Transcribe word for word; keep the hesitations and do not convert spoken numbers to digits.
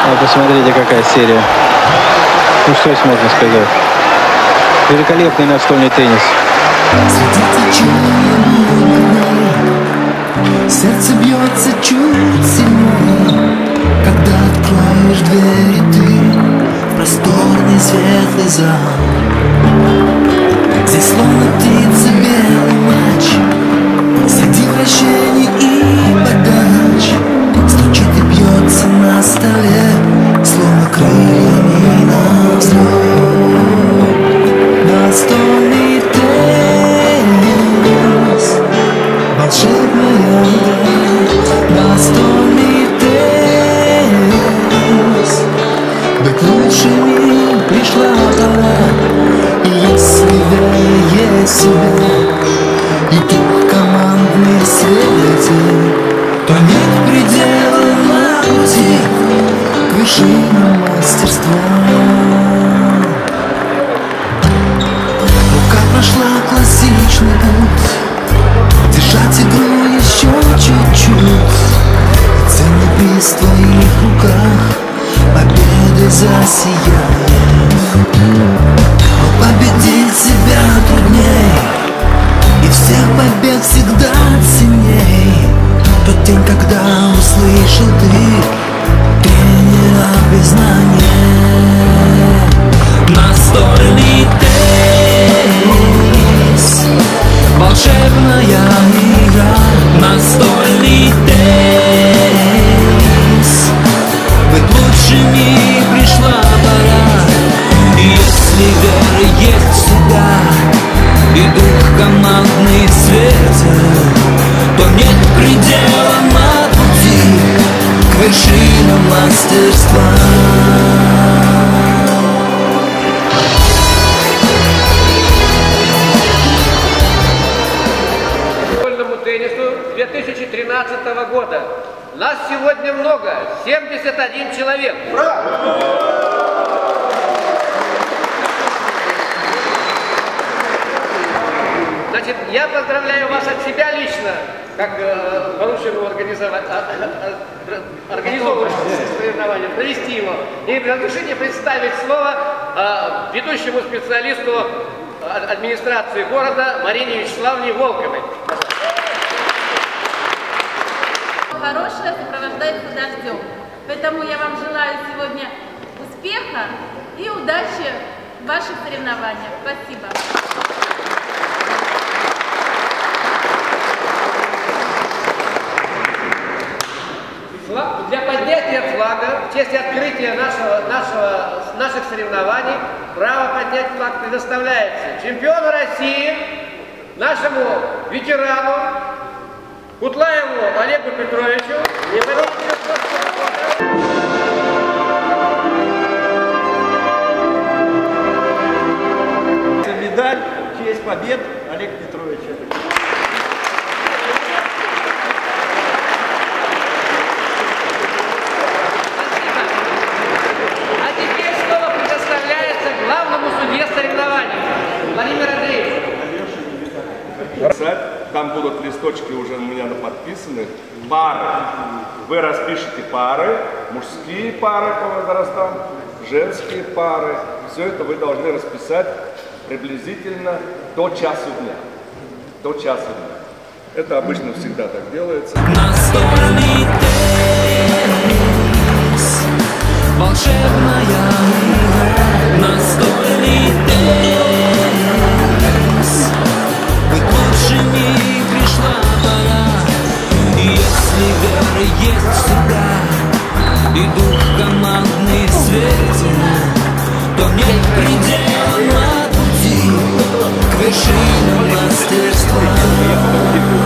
А посмотрите, какая серия. Ну что здесь можно сказать? Великолепный настольный теннис. Сердце бьется чуть сильнее, когда откроешь двери ты в просторный светлый зал. Здесь словно птица белый мяч среди вращений и подач стучит и бьется на столе, словно крыльями на взлет. Настольный теннис, волшебная игра. Настольный теннис, быть лучшими пришла пора. И если вера есть себя и дух командный светит, то нет предела на пути к вершинам мастерства. Рука прошла классичный путь, держать игру еще чуть-чуть. Ценный приз в твоих руках победы засияет. Но победить себя трудней, и всех побед всегда ценней тот день, когда услышал ты тренера признание. Настольный теннис, волшебная игра. Настольный теннис, быть лучшими пришла пора. И если вера есть в себя и дух командный светит, то нет предела на пути к вершинам мастерства. две тысячи тринадцатого года. Нас сегодня много, семьдесят один человек. Браво! Значит, я поздравляю вас от себя лично, как э, порученного организовать, организовывать соревнование, провести его. И разрешите представить слово э, ведущему специалисту администрации города Марине Вячеславовне Волковой. Хорошее сопровождается дождем. Поэтому я вам желаю сегодня успеха и удачи в ваших соревнованиях. Спасибо. Для поднятия флага в честь открытия нашего, нашего, наших соревнований право поднять флаг предоставляется чемпиону России, нашему ветерану Кутлаеву Олегу Петровичу. Медаль в честь побед Олега Петровича. А теперь слово предоставляется главному судье соревнований Владимир Андреевич. Там будут листочки уже у меня подписаны. Пары. Вы распишите пары, мужские пары по возрастам, женские пары. Все это вы должны расписать приблизительно до часу дня. До часу дня. Это обычно всегда так делается. Настольный теннис, волшебная игра. Настольный теннис, быть лучшими пришла пора. И если вера есть всегда и дух командный светит, то нет предела на пути к вершинам мастерства.